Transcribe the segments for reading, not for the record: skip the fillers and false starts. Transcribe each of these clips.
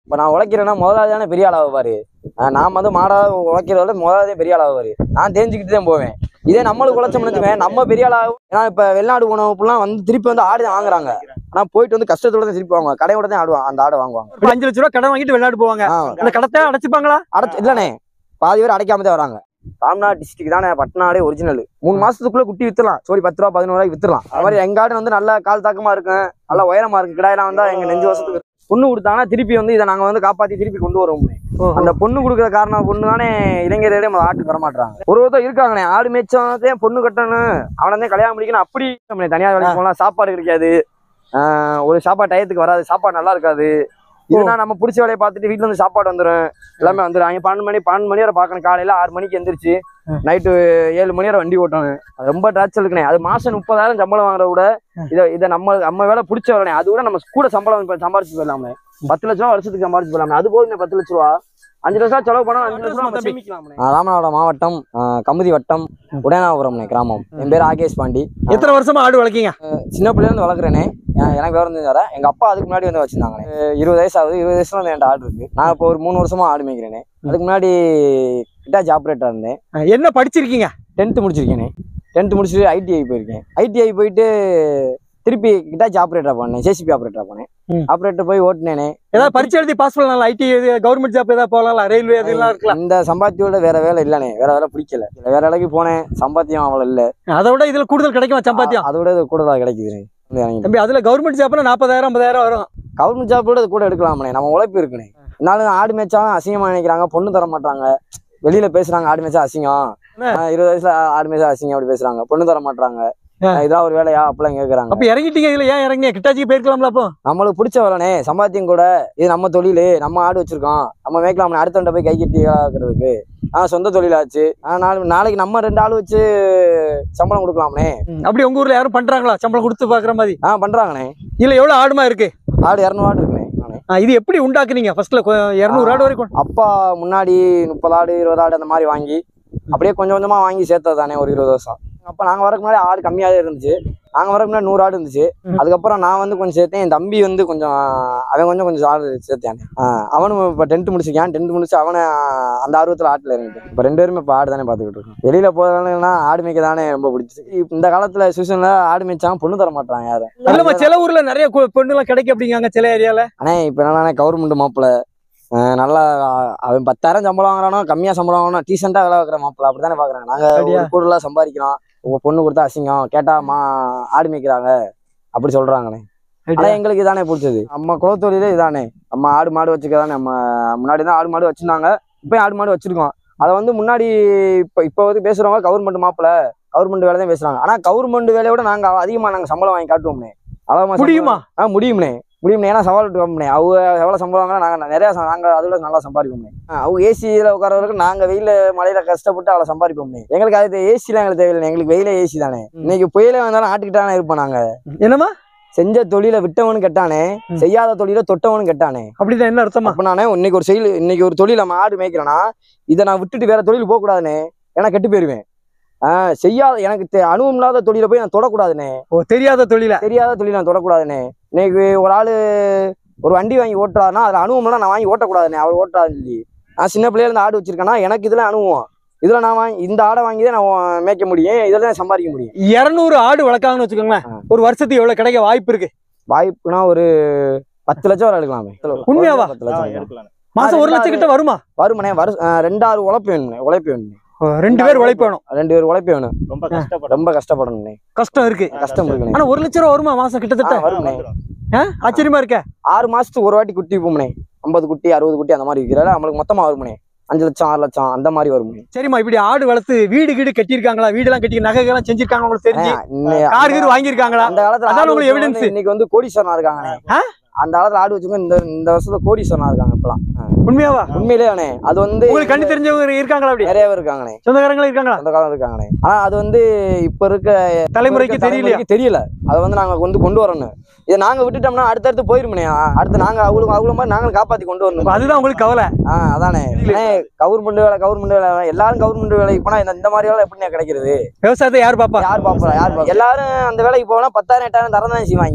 இப்போ நான் உழைக்கிறேன்னா முதலாவதானே பெரிய ஆளாவாரு. நான் வந்து மாடா உழைக்கிறத முதலாவதே பெரிய ஆளாவாரு. நான் தெரிஞ்சுக்கிட்டு தான் போவேன். இதே நம்மளுக்கு உழைச்சோம்னு வச்சுக்கோங்க, நம்ம பெரிய ஆளாகும். ஏன்னா இப்போ வெளிநாடு உணவுலாம் வந்து திருப்பி வந்து ஆடு தான் வாங்குறாங்க. ஆனால் போயிட்டு வந்து கஷ்டத்தோட தான் திருப்பி வாங்குவாங்க. கடையோட தான் ஆடுவாங்க, அந்த ஆடை வாங்குவாங்க. 5 லட்ச ரூபா கடன் வாங்கிட்டு வெளிநாடு போவாங்க. அந்த கடத்தை அடைச்சிப்பாங்களா? இல்லைண்ணே, பாதி பேர் அடைக்காம தான் வராங்க. ராம்நாத் டிஸ்ட்ரிக்ட் தானே பட்னாடே ஒரிஜினல். 3 மாசத்துக்குள்ள குட்டி வித்துலாம். சோடி 10 ரூபா 11 ரூபாய்க்கு வித்துலாம். அது மாதிரி எங்க ஆடு வந்து நல்லா கால் தாக்கமா இருக்கும், நல்லா உயரமா இருக்கு. கிடாயெல்லாம் வந்தா எங்க 5 வருஷத்துக்கு பொண்ணு கொடுத்தாங்கன்னா திருப்பி வந்து இதை நாங்க வந்து காப்பாத்தி திருப்பி கொண்டு வருவோம். அந்த பொண்ணு கொடுக்குற காரணம் பொண்ணு தானே இளைஞர்களே ஆட்டுக்கு வரமாட்டாங்க. ஒருத்தர் இருக்காங்கண்ணே, ஆடு மேய்ச்சதே பொண்ணு கட்டணும், அவனை தான் கல்யாணம் முடிக்கணும். அப்படி தனியார் வேலைக்கு போகலாம், சாப்பாடு கிடைக்காது, ஒரு சாப்பாடு டயத்துக்கு வராது, சாப்பாடு நல்லா இருக்காது. இதுனா நம்ம பிடிச்ச வேலையை பார்த்துட்டு வீட்டுல வந்து சாப்பாடு வந்துடும், எல்லாமே வந்துடும். அங்கே 12 மணி வரை பார்க்கணும். காலையில 6 மணிக்கு எந்திரிச்சு நைட்டு 7 மணி வரை வண்டி ஓட்டணும். அது ரொம்ப டார்ச்சர் இருக்குண்ணே. அது மாசம் 30,000 சம்பளம் வாங்குறத விட இதை நம்ம வேலை பிடிச்ச வேலை, அது கூட நம்ம கூட சம்பளம் சம்பாரிச்சு போயிடலாமே. 10 லட்ச ரூபா வருஷத்துக்கு சம்பாரிச்சு போயிடலாமே. அது போதும் 10 லட்ச ரூபா. 5 லட்ச ரூபா செலவு பண்ணா 5 லட்ச ரூபா சேமிக்கலாம். ராமநாதபுரம் மாவட்டம் கமுதி வட்டம் உடையநாபுரம் கிராமம். என் பேர் ஆகேஷ் பாண்டி. எத்தனை வருஷமா ஆடு வளர்க்கீங்க? சின்ன பிள்ளைல இருந்து வளர்க்குறேனே. எனக்கு வேற இருந்து வரேன். எங்க அப்பா அதுக்கு முன்னாடி வந்து வச்சிருந்தாங்க. 20 வயசு ஆகுது. 20 வயசுல வந்து என்கிட்ட ஆடு இருக்கு. நான் இப்போ ஒரு 3 வருஷமா ஆடு மேய்க்கிறேனே. அதுக்கு முன்னாடி கிட்டாச்சி ஆப்ரேட்டர் இருந்தேன். என்ன படிச்சிருக்கீங்க? 10th முடிச்சிருக்கேனே. 10th முடிச்சுட்டு ஐடிஐ போயிருக்கேன். ஐடிஐ போயிட்டு திருப்பி கிட்டாச்சி ஆப்ரேட்டர் பண்ணேன், ஜேசிபி ஆப்ரேட்டர் பண்ணேன். ஆப்ரேட்டர் போய் ஓட்டுனேனே. ஏதாவது பரிச்சை எழுதி பாஸ் பண்ணலாம். ஐடி கவர்மெண்ட் ஜாப் ஏதாவது போகலாம், ரயில்வே அதெல்லாம் இருக்கலாம். இந்த சம்பாத்தியோட வேற வேலை இல்லைண்ணே. வேற வேலை பிடிக்கல. வேற வேலைக்கு போனேன், சம்பாத்தியம் அவ்வளோ இல்லை. அதை விட இதுல கூடுதல் கிடைக்கும் சம்பாத்தியம். அதை விட கூடுதலா கிடைக்குது தம்பி. அதுல கவர்மெண்ட் ஜாப்னா 40,000 50,000 வரும். கவர்மெண்ட் ஜாப் கூட கூட எடுக்கலாமே. நம்ம உழைப்பு இருக்குண்ணே. இருந்தாலும் ஆடு மேய்ச்சாலும் அசிங்கமா நினைக்கிறாங்க, பொண்ணு தர மாட்டாங்க. வெளியில பேசுறாங்க ஆடு மேய்ச்சா அசிங்கம், 20 வயசுல ஆடு மேய்ச்சா அசிங்கம் அப்படி பேசுறாங்க. பொண்ணு தர மாட்டாங்க. இதான் ஒரு வேலையா அப்படிலாம் கேட்கறாங்க. அப்ப இறங்கிட்டீங்க. இதுல ஏன் இறங்கிய? கிட்டாச்சிக்கு போயிருக்கலாம்ல. அப்போ நம்மளுக்கு பிடிச்ச வேலைனே, சம்பாத்தியம் கூட. இது நம்ம தொழில், நம்ம ஆடு வச்சிருக்கோம், நம்ம மேய்க்கலாம். அடுத்தவன்ட்ட போய் கை கட்டி ஆக்குறதுக்கு சொந்த தொழிலாச்சு. நாளைக்கு நம்ம 2 ஆள் வச்சு சம்பளம் கொடுக்கலாம்னே. அப்படி உங்க ஊர்ல யாரும் பண்றாங்களா சம்பளம் கொடுத்து பாக்குற மாதிரி? பண்றாங்கண்ணே. இதுல எவ்வளவு ஆடுமா இருக்கு? ஆடு 200 ஆடு இருக்குண்ணே. இது எப்படி உண்டாக்குனீங்க? ஃபர்ஸ்ட்ல 200 ஆடு வரைக்கும். அப்பா முன்னாடி 30 ஆடு 20 ஆடு அந்த மாதிரி வாங்கி அப்படியே கொஞ்சம் கொஞ்சமா வாங்கி சேர்த்தது தானே ஒரு 20 வருஷம். அப்ப நாங்க வரக்கு முன்னாடி ஆடு கம்மியாவே இருந்துச்சு. நாங்க வரக்கு முன்னாடி 100 ஆடு இருந்துச்சு. அதுக்கப்புறம் நான் வந்து கொஞ்சம் சேர்த்தேன். என் தம்பி வந்து கொஞ்சம் அவன் கொஞ்சம் ஆடு சேர்த்தேன். அவனும் இப்ப 10th முடிச்சிருக்கான். 10th முடிச்சு அவனை அந்த ஆர்வத்துல ஆட்டுல இறங்கிட்டேன். இப்ப 2 பேருமே இப்ப ஆடு தானே பாத்துக்கிட்டு இருக்கோம். வெளியில போறதுனா ஆடு மேய்க்க தானே ரொம்ப பிடிச்சிருக்கு. இந்த காலத்துல சீசன்ல ஆடு மேய்ச்சாங்க, பொண்ணு தர மாட்டாங்க யாரும். இல்லம்மா, சில ஊர்ல நிறைய பொண்ணு எல்லாம் கிடைக்கும் அப்படிங்காங்க சில ஏரியால. ஆனா இப்ப என்னன்னா கவர்மெண்ட் மாப்பிள்ள நல்லா அவன் 10,000 சம்பளம் வாங்குறானோ, கம்மியா சம்பளம் வாங்கணும், டீசெண்டா வேலை வைக்கிற மாப்பிள்ள அப்படித்தானே பாக்குறாங்க. நாங்க கூடுதலா சம்பாதிக்கிறோம், உங்க பொண்ணு கொடுத்தா அசிங்கம், கேட்டா ஆடு மேய்க்கிறாங்க அப்படி சொல்றாங்களே. ஆனா எங்களுக்கு இதானே பிடிச்சது. நம்ம குலத்தொழிலே இதானே. நம்ம ஆடு மாடு வச்சுக்கதானே. நம்ம முன்னாடி தான் ஆடு மாடு வச்சிருந்தாங்க, இப்பயும் ஆடு மாடு வச்சிருக்கோம். அதை வந்து முன்னாடி இப்ப வந்து பேசுறவங்க கவர்மெண்ட் மாப்பிள்ள கவர்மெண்ட் வேலை தான் பேசுறாங்க. ஆனா கவர்மெண்ட் வேலையோட நாங்க அதிகமா நாங்க சம்பளம் வாங்கி காட்டுவோம்னே. அதான் முடியுமா? முடியும்னே. ஏன்னா சவால் கம்பெனி அவங்க எவ்வளவு சம்பளம் வாங்கினா நாங்க நிறைய நாங்க அதோட நல்லா சம்பாதிப்போம்னே. அவங்க ஏசியில உட்காரவருக்கு நாங்க வெயில மழையில கஷ்டப்பட்டு அவ்வளவு சம்பாதிப்போம்னே. எங்களுக்கு அது ஏசிலாம் எங்களுக்கு தேவையில்லை. எங்களுக்கு வெயில ஏசி தானே. இன்னைக்கு புயல வந்தாலும் ஆட்டுக்கிட்டானே இருப்போம் நாங்க. என்னமா செஞ்ச தொழில விட்டவனு கெட்டானே, செய்யாத தொழில தொட்டவனு கெட்டானே. அப்படிதான் என்ன அர்த்தமா? அப்ப நானே இன்னைக்கு ஒரு தொழில் நம்ம ஆடு மேய்க்கிறேன்னா இதை நான் விட்டுட்டு வேற தொழில் போக கூடாதுனே. ஏன்னா கெட்டு போயிருவேன். செய்யாத எனக்கு அனுபவம் இல்லாத தொழில போய் நான் தொடக்கூடாதுனே. தெரியாத தொழில நான் தொடக்கூடாதுனே. இன்னைக்கு ஒரு ஆளு ஒரு வண்டி வாங்கி ஓட்டுறாருன்னா அதுல அனுபவம்லாம் நான் வாங்கி ஓட்டக்கூடாதுனே. அவர் ஓட்டுறாரு சொல்லி நான் சின்ன பிள்ளையில இருந்து ஆடு வச்சிருக்கேன்னா எனக்கு இதுல அனுபவம். இதுல நான் இந்த ஆடை வாங்கிதான் நான் மேய்க்க முடியும், இதுல தான் சம்பாதிக்க முடியும். 200 ஆடு வளர்க்காங்கன்னு வச்சுக்கோங்களேன். ஒரு வருஷத்துக்கு எவ்வளவு கிடைக்க வாய்ப்பு இருக்கு? வாய்ப்புனா ஒரு 10 லட்சம் வரை எடுக்கலாமே. உண்மையாவா? மாசம் 1 லட்சம் கிட்ட வருமா? வருமானே. 2 ஆறு உழைப்பு வேணும். 2 பேர் உழைப்பு வேணும். 2 பேர் உழைப்பு வேணும். ரொம்ப கஷ்டப்படணும். கஷ்டம் இருக்கு. ஆனா 1 லட்சம் ரூபா வருமா மாசம் கிட்டத்தட்ட? வருமானே. ஆச்சரியமா இருக்க. 6 மாசத்துக்கு ஒரு வாட்டி குட்டி போமனே. 50 குட்டி 60 குட்டி அந்த மாதிரி விற்கிறாரு. நம்மளுக்கு மொத்தமா வருமானே 5 லட்சம் 6 லட்சம் அந்த மாதிரி வருமானே. சரிம்மா, இப்படி ஆடு வளர்த்து வீடு கட்டியிருக்காங்களா? வீடெல்லாம் கட்டி நகைகள்லாம் செஞ்சிருக்காங்க உங்களுக்கு தெரிஞ்சு? கார் வாங்கியிருக்காங்களா? அந்த காலத்துல அதான் உங்களுக்கு எவிடன்ஸ். இன்னைக்கு வந்து கோடீஸ்வரனா இருக்காங்கண்ணே. அந்த காலத்துல ஆடு வச்சுக்கோ. இந்த வருஷத்துல கோடீஸ்வரனா இருக்காங்க இப்பெல்லாம். உண்மையாவா? உண்மையிலேயே அது வந்து உங்களுக்கு கண்ணு தெரிஞ்சவங்க இருக்காங்களா? அப்படி நிறைய பேர் இருக்காங்கண்ணே. சொந்தக்காரங்களும் இருக்காங்களா? சொந்தக்காரங்க இருக்காங்கண்ணே. ஆனா அது வந்து இப்ப இருக்க தலைமுறைக்கு தெரியல. அதை வந்து நாங்க கொண்டு வரணும். இதை நாங்க விட்டுட்டோம்னா அடுத்தடுத்து போயிருமே. அடுத்து நாங்க அவ்வளவு மாதிரி நாங்களும் காப்பாத்தி கொண்டு வரணும். அதுதான் உங்களுக்கு கவலை. அதானே. கவர்மெண்ட் வேலை எல்லாரும் கவர்மெண்ட் வேலைக்கு போனா இந்த மாதிரி வேலை எப்படின்னா கிடைக்கிறது? விவசாயத்தை யார் பாப்பா? எல்லாரும் அந்த வேலைக்கு போனா 10,000 8,000 தரதான் செய்வாங்க.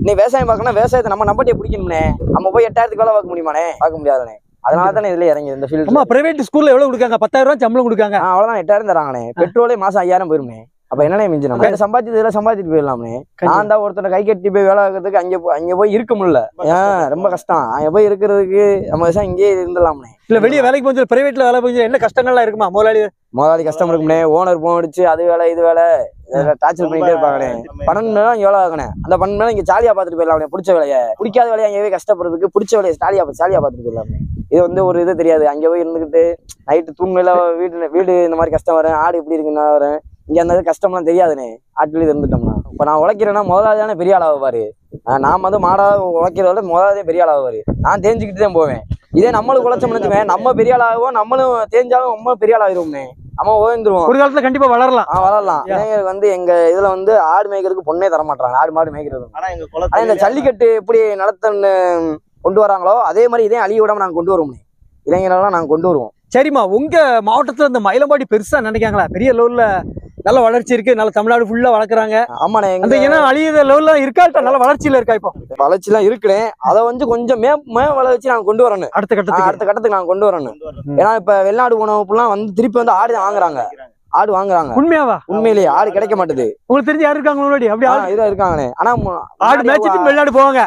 இன்னைக்கு விவசாயம் பார்க்கணும், விவசாயத்தை நம்ம நம்பட்டியை பிடிக்கணும்னே. நம்ம போய் 8000க்கு வேலை பார்க்க முடியுமானே? பார்க்க முடியாதுனே. அதனால தானே இதுல இறங்கி இந்த ஃபீல்டு. பிரைவேட் ஸ்கூல்ல எவ்வளவு கொடுக்காங்க? 10,000 ரூபாய் சம்பளம் கொடுக்காங்க. அவ்வளவுதான் 8000 தராங்கண்ணே. பெட்ரோலே மாசம் 5000 போயிருமே. அப்ப என்னன்னே மிஞ்சி நம்ம சம்பாதிச்சது இதெல்லாம் சம்பாதிச்சுட்டு போயிடலாம்னே. நான் தான் ஒருத்தனை கை கட்டி போய் வேலை பார்க்கறதுக்கு அங்க போய் இருக்க முடியல. ரொம்ப கஷ்டம். அங்க போய் இருக்கிறதுக்கு நம்ம இங்கேயே இருந்துடலாம்னே. இல்ல வெளியே வேலைக்கு போச்சு பிரைவேட்ல வேலை போச்சு என்ன கஷ்டங்கள்லாம் இருக்குமா? முதலாளி கஷ்டம் இருக்கும்னே. ஓனர் போன் அடிச்சு அது வேலை இது வேலை டார்ச்சர் பண்ணிட்டே இருப்பாங்கண்ணே. 12 மணி நேரம் எவ்வளவு ஆகணே. அந்த 12 மணி நேரம் இங்க ஜாலியா பாத்துட்டு போயிடலாம்னே. பிடிச்ச வேலையை, பிடிக்காத வேலையை அங்கேயே கஷ்டப்படுறதுக்கு பிடிச்ச வேலையை ஜாலியா பாத்துட்டு போயிடலாம்னே. இது வந்து ஒரு இது தெரியாது. அங்க போய் இருந்துகிட்டு நைட்டு தூங்கல, வீடு இந்த மாதிரி கஷ்டம் வரும், ஆடு எப்படி இருக்குன்னா வரும். இங்க அந்த கஷ்டம்லாம் தெரியாதுண்ணே. ஆட்களே இருந்துட்டோம்னா இப்ப நான் உழைக்கிறேன்னா முதலாளி தானே பெரிய ஆளாக பாரு. நான் வந்து மாடா உழைக்கிறத முதலாளி பெரிய ஆளாகுவாரு. நான் தெரிஞ்சுக்கிட்டு தான் போவேன். இதே நம்மளுக்கு உழைச்சோம்னு வச்சுக்கேன், நம்ம பெரிய ஆளாகவும் நம்மளும் தெரிஞ்சாலும் நம்ம பெரிய ஆளாகிருவோம்னே. நம்ம ஓய்ந்துருவோம். ஒரு காலத்துல கண்டிப்பா வளரலாம். வளரலாம். இளைஞருக்கு வந்து எங்க இதுல வந்து ஆடு மேய்க்கிறதுக்கு பொண்ணே தர மாட்டாங்க. ஆடு மாடு மேய்க்கிறது. ஆனா இந்த ஜல்லிக்கட்டு எப்படி நடத்தன்னு கொண்டு வராங்களோ அதே மாதிரி இதே அழிய விடாம நாங்க கொண்டு வருவோம்னே. இளைஞரெல்லாம் நாங்க கொண்டு வருவோம். சரிம்மா, உங்க மாவட்டத்துல இந்த மயிலம்பாடி பெருசா நினைக்காங்களா? பெரிய லெவல்ல நல்ல வளர்ச்சி இருக்கு, நல்ல தமிழ்நாடு ஃபுல்லா வளர்க்குறாங்க. ஆமாண்ணே. அந்த ஏன்னா அழியத லெவல்ல இருக்கா, நல்ல வளர்ச்சியில இருக்கா? இப்போ வளர்ச்சி எல்லாம் இருக்குனே. அதை வந்து கொஞ்சம் வளர்ச்சி நாங்க கொண்டு வரணும். அடுத்த கட்டத்துக்கு நாங்க கொண்டு வரணும். ஏன்னா இப்ப வெளிநாடு உணவுலாம் வந்து திருப்பி வந்து ஆடு வாங்குறாங்க. உண்மையாவா? உண்மையிலேயே ஆடு கிடைக்க மாட்டேது. உங்களுக்கு தெரிஞ்சு யாரு இருக்காங்க முன்னாடி? அப்படி இதா இருக்காங்கண்ணே. ஆனா ஆடு மேய்ச்சிட்டு வெளிநாடு போவாங்க.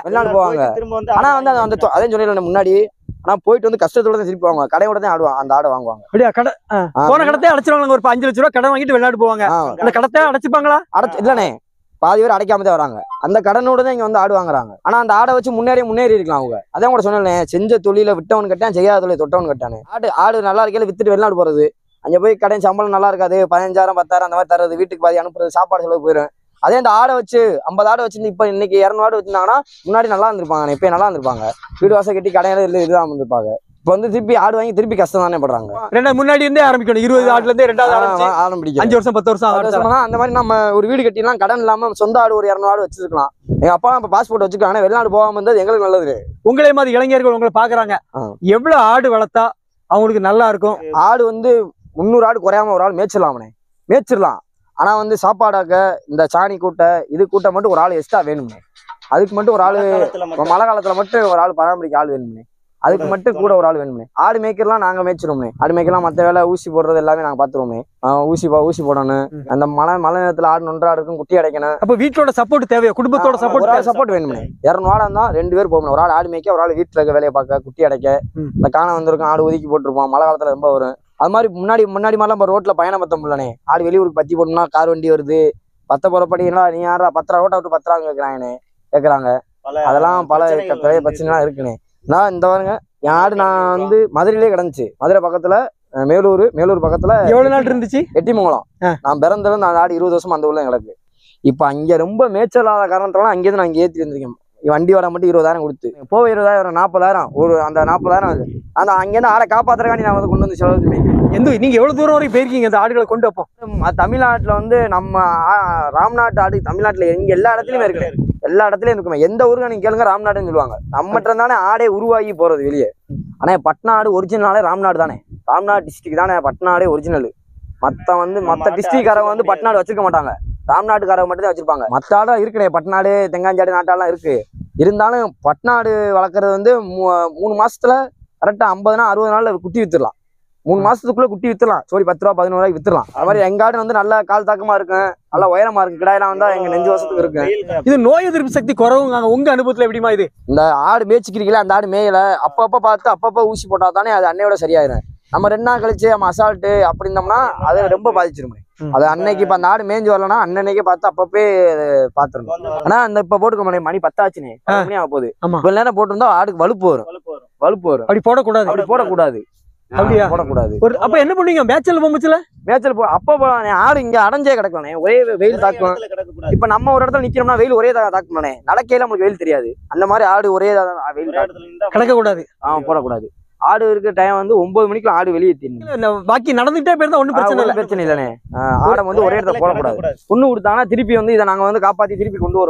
ஆனா வந்து அதே சொன்னேன் முன்னாடி. ஆனா போயிட்டு வந்து கஷ்டத்தோட தான் திருப்பி வாங்குவாங்க. கடையோட தான் ஆடுவாங்க. அந்த ஆடை வாங்குவாங்க. அப்படியா? கடை போன கடத்தை அடைச்சிருவாங்க. ஒரு 5 லட்சம் ரூபாய் கடன் வாங்கிட்டு வெளிநாடு போவாங்க. அந்த கடத்தை அடைச்சிப்பாங்களா? இல்லண்ணே, பாதி பேர் அடைக்காம தான் வராங்க. அந்த கடனோட தான் இங்க வந்து ஆடு வாங்குறாங்க. ஆனா அந்த ஆடை வச்சு முன்னேறி இருக்கலாம் அவங்க. அதான் கூட சொன்னேன், செஞ்ச தொழில விட்டவன் கட்டான், செய்யாத தொழில தொட்டவன் கட்டானே. ஆடு நல்லா இருக்கையில வித்துட்டு வெளிநாடு போறது. அங்க போய் கடை சம்பளம் நல்லா இருக்காது. 15,000 10,000 அந்த மாதிரி தர்றது, வீட்டுக்கு பாதி அனுப்புறது, சாப்பாடு செலவு போயிடும். அதே இந்த ஆடை வச்சு 50 ஆடு வச்சிருந்து இப்ப இன்னைக்கு 200 ஆடு வச்சிருந்தாங்கன்னா முன்னாடி நல்லா இருந்திருப்பாங்க. இப்ப நல்லா இருந்திருப்பாங்க. வீடு வாசல் கட்டி கடையில இதுதான் இருந்திருப்பாங்க. இப்ப வந்து திருப்பி ஆடு வாங்கி திருப்பி கஷ்டம் தானே படுறாங்க. முன்னாடி இருந்தே ஆரம்பிக்கணும். 20 ஆடுல இருந்தே 2வது ஆரம்பிக்கும். 5 வருஷம் 10 வருஷம் அந்த மாதிரி நம்ம ஒரு வீடு கட்டிலாம் கடன் இல்லாம சொந்த ஆடு ஒரு 200 ஆடு வச்சிருக்கலாம். எங்க அப்பா இப்ப பாஸ்போர்ட் வச்சுக்காங்க. வெளிநாடு போகாம இருந்தது எங்களுக்கு நல்லது. உங்களே மாதிரி இளைஞர்கள் உங்களை பாக்குறாங்க. எவ்வளவு ஆடு வளர்த்தா அவங்களுக்கு நல்லா இருக்கும்? ஆடு வந்து 300 ஆடு குறையாம ஒரு ஆள் மேய்ச்சிடலாம். ஆனா வந்து சாப்பாடாக்க இந்த சாணி கூட்டை இது கூட்டை மட்டும் ஒரு ஆள் எக்ஸ்ட்ரா வேணும்னே. அதுக்கு மட்டும் ஒரு ஆளு மழை காலத்துல மட்டும் ஒரு ஆள் பராமரிக்க ஆள் வேணும்னே. அதுக்கு மட்டும் கூட ஒரு ஆள் வேணும்னே. ஆடு மேய்க்கலாம் நாங்க மேய்ச்சிருவோம்னே. ஆடு மேய்க்கலாம் மற்ற வேலை ஊசி போடுறது எல்லாமே நாங்க பாத்துருவோமே. ஊசி போடணும். அந்த மழை நேரத்துல ஆடு நொன்றா இருக்கும், குட்டி அடைக்கணும். அப்ப வீட்டோட சப்போர்ட் தேவையா? குடும்பத்தோட சப்போர்ட் வேணும்னே. 200 ஆடு இருந்தா 2 பேர் போகணும். ஒரு ஆள் ஆடு மேய்க்க, ஒரு ஆள் வீட்டுல இருக்க வேலையை பார்க்க, குட்டி அடைக்க. இந்த காணம் வந்திருக்கும், ஆடு ஒதுக்கி போட்டிருப்போம். மழை காலத்துல ரொம்ப வரும். அது மாதிரி முன்னாடி மாதிரிலாம் ரோட்ல பயணம் பத்த முடியலனே. ஆடு வெளியூருக்கு பத்தி போடணும்னா கார் வண்டி வருது. பத்த போறப்படி நீ யாரா 10 ரோட்டை விட்டு 10 கேக்குறாங்க. அதெல்லாம் பல பிரச்சனைலாம் இருக்குனே. நான் இந்த பாருங்க, என் ஆடு நான் வந்து மதுரையிலே கிடந்துச்சு. மதுரை பக்கத்துல மேலூர் பக்கத்துல. எவ்வளவு நாள் இருந்துச்சு? எட்டிமங்கலம். நான் பிறந்ததுல அந்த ஆடு 20 வருஷம் அந்த ஊர்ல கிடக்கு. இப்ப அங்க ரொம்ப மேய்ச்சலாத காரணத்தால அங்கேயிருந்து நான் இங்கே ஏற்றி வந்திருக்கேன். வண்டி வாடகை மட்டும் 20,000 கொடுத்து போக 20,000 40,000 ஒரு அந்த 40,000 அந்த அங்கேருந்து ஆடை காப்பாத்துறக்காண்டி நான் வந்து கொண்டு வந்து செலவு பண்ணி. நீங்க எவ்வளவு தூரம் வரைக்கும் போயிருக்கீங்க இந்த ஆடுகளை கொண்டு வைப்போம்? தமிழ்நாட்டுல வந்து நம்ம ராம்நாட்டு ஆடு தமிழ்நாட்டுல எங்க எல்லா இடத்துலயுமே இருக்கு. எல்லா இடத்துலயும் இருக்குமே. எந்த ஊருக்கு நீங்க கேளுங்க ராம்நாடுன்னு சொல்லுவாங்க. நம்மகிட்ட தானே ஆடே உருவாகி போறது வெளியே. ஆனா பட்னா ஆடு ஒரிஜினலாலே ராம்நாடு தானே. ராம்நாடு டிஸ்ட்ரிக்ட் தானே பட்னா ஆடே ஒரிஜினல். மத்த டிஸ்ட்ரிக்ட்காரங்க வந்து பட்னாடு வச்சிருக்க மாட்டாங்க. ராம்நாட்டுக்காரங்க மட்டும் தான் வச்சிருப்பாங்க. மற்ற ஆடும் இருக்குனே. பட்னாடு, தெங்காஞ்சாடு நாட்டாலாம் இருக்கு. இருந்தாலும் பட்னாடு வளர்க்குறது வந்து 3 மாசத்துல கரெக்டா 50 60 நாள்ல குட்டி வித்துடலாம். 3 மாசத்துக்குள்ள குட்டி வித்துடலாம். சோடி 10 ரூபா 11 ரூபாய்க்கு வித்துடலாம். அது மாதிரி எங்க ஆடு வந்து நல்ல கால் தாக்கமா இருக்கும், நல்லா உயரமா இருக்கு. கிடாயெல்லாம் வந்தா எங்க நெஞ்சு வருஷத்துக்கு இருக்கு. இது நோய் எதிர்ப்பு சக்தி குறவுங்க. உங்க அனுபவத்துல எப்படிமா இது? இந்த ஆடு மேய்ச்சிக்கிறீங்களா, அந்த ஆடு மேயல அப்பப்ப பார்த்து அப்பப்ப ஊசி போட்டா தானே அது அன்னையோட சரியாயிரும். நம்ம 2 நாள் கழிச்சு நம்ம அசால்ட்டு அப்படி இருந்தோம்னா அது ரொம்ப பாதிச்சிருமே. அது அன்னைக்கு இப்ப அந்த ஆடு மேய்ஞ்சு வரலன்னா அன்னைக்கே பார்த்து அப்பப்பே பாத்துருந்தோம். ஆனா அந்த இப்ப போட்டுக்க மணி 10 ஆச்சுனே, 10 மணி ஆக போகுது. இவ்வளவு நேரம் போட்டிருந்தா ஆடுக்கு வலுப்பு வரும். அப்படி போடக்கூடாது. அப்படியா? போடக்கூடாது. அப்ப என்ன பண்ணுவீங்க? மேய்ச்சல் அப்ப ஆடு இங்க அடைஞ்சே கிடக்கலானே. ஒரே வெயில் தாக்கும். இப்ப நம்ம ஒரு இடத்துல நிக்கிறோம்னா வெயில் ஒரே தாக்கணும்னே. நடக்கையில நமக்கு வெயில் தெரியாது. அந்த மாதிரி ஆடு ஒரே வெயில் கிடக்க கூடாது. போடக்கூடாது. ஆடு இருக்க டைம் வந்து 9 மணிக்கு ஆடு வெளியே தீரணும். பாக்கி நடந்துட்டே போயிருந்தா ஒன்றும் பிரச்சனை இல்லைண்ணே. ஆடை வந்து ஒரே இடத்துல போடக்கூடாது. பொண்ணு கொடுத்தாங்கன்னா திருப்பி வந்து இதை நாங்க வந்து காப்பாத்தி திருப்பி கொண்டு வருவோம்.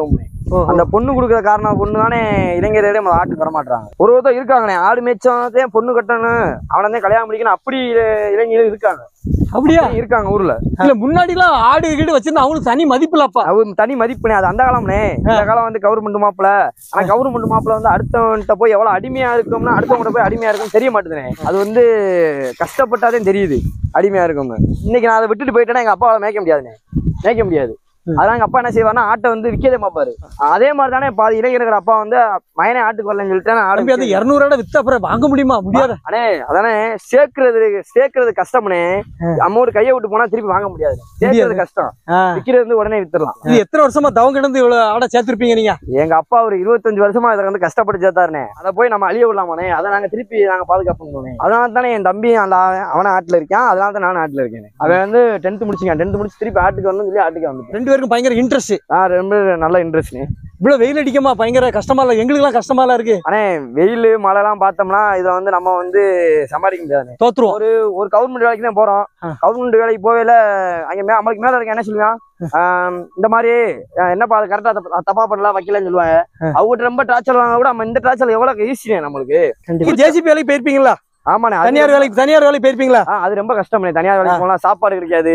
அந்த பொண்ணு கொடுக்குற காரணம் பொண்ணு தானே இளைஞர்களே ஆட்டுக்கு வர மாட்டாங்க. ஒருத்தர் இருக்காங்கண்ணே, ஆடு மேய்ச்சாதான் பொண்ணு கட்டணும், அவனை கல்யாணம் முடிக்கணும், அப்படி இளைஞர்கள் இருக்காங்க. அப்படியா இருக்காங்க ஊர்ல. இல்ல முன்னாடி எல்லாம் ஆடு கீடு வச்சிருந்தா அவங்களுக்கு தனி மதிப்பு இல்லப்பா. அவங்க தனி மதிப்புனே, அது அந்த காலம்னே. இந்த காலம் வந்து கவர்மெண்ட் மாப்பிள்ள. ஆனா கவர்மெண்ட் மாப்பிள்ள வந்து அடுத்தவன்கிட்ட போய் எவ்வளவு அடிமையா இருக்கோம்னா அடுத்தவங்கிட்ட போய் அடிமையா இருக்கும்னு தெரிய மாட்டேதுனே. அது வந்து கஷ்டப்பட்டாதே தெரியுது அடிமையா இருக்கும்னு. இன்னைக்கு நான் அதை விட்டுட்டு போயிட்டேன்னா எங்க அப்பாவால மேய்க்க முடியாதுண்ணே, மேய்க்க முடியாது. அதான் எங்க அப்பா என்ன செய்வாருன்னா ஆட்டை வந்து விற்கதே மாப்பாரு. அதே மாதிரி தானே பாதி இளைஞர்கள் அப்பா வந்து மயனே ஆட்டுக்கு வரலன்னு சொல்லிட்டு ஆடு 200 வித்து அப்புறம் வாங்க முடியுமா? முடியாது அண்ணே. அதானே சேர்க்கறது கஷ்டம்னே. அமௌண்ட் கையை விட்டு போனா திருப்பி வாங்க முடியாது. சேர்க்கறது கஷ்டம், விற்கிறது வந்து உடனே வித்துடலாம். இது எத்தனை வருஷமா தவம் கிடந்து இவ்வளவு ஆடை சேர்த்திருப்பீங்க நீங்க? எங்க அப்பா ஒரு 25 வருஷமா இதை வந்து கஷ்டப்பட்டு சேர்த்தாருனே. அதை போய் நம்ம அழிய விடலாமானே, அதை நாங்க திருப்பி நாங்க பாதுகாப்பு. அதனால தானே என் தம்பி அவன ஆட்டுல இருக்கான், அதனால தான் நானும் ஆட்டுல இருக்கேன். அவன் வந்து 10th முடிச்சிருக்கான். 10th முடிச்சு திருப்பி ஆட்டுக்கு வரணும்னு சொல்லி ஆட்டுக்கு வந்து 2 பேருக்கும் பயங்கர இன்ட்ரெஸ்ட். ரொம்ப நல்ல இன்ட்ரெஸ்ட். இவ்வளவு வெயில் அடிக்குமா? பயங்கர கஷ்டமா இல்ல? எங்களுக்கு எல்லாம் கஷ்டமா இல்ல இருக்கு. ஆனே வெயில் மழை எல்லாம் பார்த்தோம்னா இதை வந்து நம்ம வந்து சமாளிக்க முடியாது, தோத்துருவோம். ஒரு கவர்மெண்ட் வேலைக்கு தான் போறோம். கவர்மெண்ட் வேலைக்கு போவேல அங்க நம்மளுக்கு மேல இருக்க என்ன சொல்லுவான், இந்த மாதிரி என்னப்பா அது கரெக்டா தப்பா பண்ணலாம் வைக்கலன்னு சொல்லுவாங்க. அவங்க ரொம்ப டார்ச்சர் வாங்க கூட நம்ம இந்த டார்ச்சர் எவ்வளவு ஈஸியே நம்மளுக்கு. ஜேசிபி வேலைக்கு போயிருப்பீங்களா? ஆமாண்ணே. தனியார் வேலைக்கு போயிருப்பீங்களா? அது ரொம்ப கஷ்டம். தனியார் வேலைக்கு போகலாம், சாப்பாடு கிடைக்காது,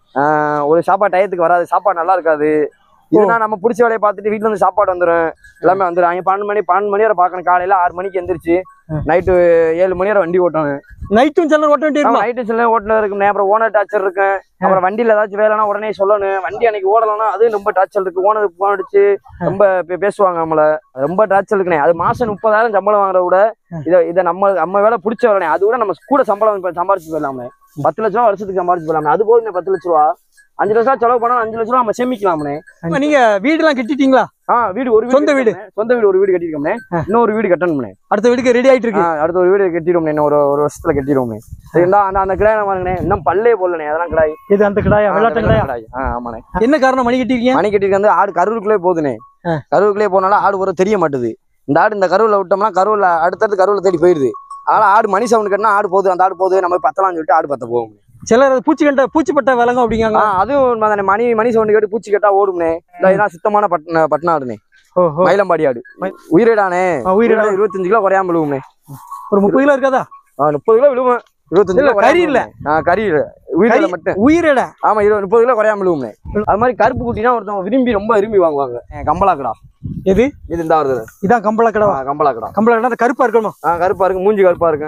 ஒரு சாப்பாடு டயத்துக்கு வராது, சாப்பாடு நல்லா இருக்காது. இதுனா நம்ம பிடிச்ச வேலையை பார்த்துட்டு வீட்டுல இருந்து சாப்பாடு வந்துடும், எல்லாமே வந்துடும். அங்கே 12 மணி வரை பார்க்கணும். காலையில 6 மணிக்கு எந்திரிச்சு நைட்டு 7 மணி வரை வண்டி ஓட்டணும். நைட்டும் சில ஓட்ட வேண்டியிருக்கும். நைட்டு சில ஓட்டுல இருக்கும். அப்புறம் ஓனர் டார்ச்சர் இருக்கு. அப்புறம் வண்டியில ஏதாச்சும் வேலைனா உடனே சொல்லணும். வண்டி அன்னைக்கு ஓடலன்னா அது ரொம்ப டார்ச்சர் இருக்கு. ஓனருக்கு போன் அடிச்சு ரொம்ப பேசுவாங்க நம்மள. ரொம்ப டார்ச்சர் இருக்குனே. அது மாசம் 30,000 சம்பளம் வாங்குற கூட இதை நம்ம வேலை பிடிச்ச வேலை. அது கூட நம்ம கூட சம்பாரிச்சு போயிடலாமே. 10 லட்ச ரூபா வருஷத்துக்கு சம்பாரிச்சு போயிடலாமே. அது போதும் 10 லட்ச ரூபா. 5 லட்சம் செலவு பண்ணா 5 லட்ச ரூபா நம்ம சேமிக்கலாம்னே. நீங்க வீடு எல்லாம் கட்டிட்டீங்களா? வீடு ஒரு சொந்த வீடு ஒரு வீடு கட்டிருக்கோம்னே. இன்னொரு வீடு கட்டணும்னே. அடுத்த வீடுக்கு ரெடி ஆயிட்டு இருக்கு. அடுத்த ஒரு வீடு கட்டிடுவோம்னே. இன்னும் ஒரு வருஷத்துல கட்டிடுவோம்னே. அந்த கிடாய் வாங்கினே, இன்னும் பல்லே போடலனே. அதெல்லாம் கிடாய். இது அந்த கிடாயா? வெள்ளாட்ட கிடாய். ஆமாண்ணே. என்ன காரணம் மணி கட்டிருக்கீங்க? மணி கட்டிருக்க வந்து ஆடு கருவுக்குள்ளே போகுதுனே. கருவுக்குள்ளே போனாலும் ஆடு வர தெரிய மாட்டுது. இந்த ஆடு இந்த கருவுல விட்டோம்னா கருவுல அடுத்தடுத்து கருவுல தேடி போயிடுது. ஆனா ஆடு மணி சவுண்ட் கட்டினா ஆடு போகுது, அந்த ஆடு போகுது, நம்ம பத்தலாம்னு சொல்லிட்டு ஆடு பத்த போகும். சிலர் பூச்சிப்பட்ட விலங்கும் அப்படிங்க. அதுவும் மணி சவுண்ட் கேட்டு பூச்சி கட்டா ஓடும்னே. இதெல்லாம் சுத்தமான பட்டினாடுனே. மயிலம்பாடி ஆடு உயிரிடானே. 25 கிலோ குறையாம விழுவும்னே. ஒரு 30 கிலோ இருக்காதா? 30 கிலோ விழுவும். 25 கிலோ கறி இல்ல, கறி உயிரிட மட்டும். உயிரிட. ஆமா, 30 கிலோ குறையாம விழுவும்னே. அது மாதிரி கருப்பு குட்டினா ஒருத்தவங்க ரொம்ப விரும்பி வாங்குவாங்க. கம்பளாக்கடா. எது இது இந்த வருது. இதான் கம்பளாக்கடா. கம்பளாக்கடா. கம்பளாக்கடா கருப்பா இருக்கணும். கருப்பா இருக்கு, மூஞ்சி கருப்பா இருக்கு.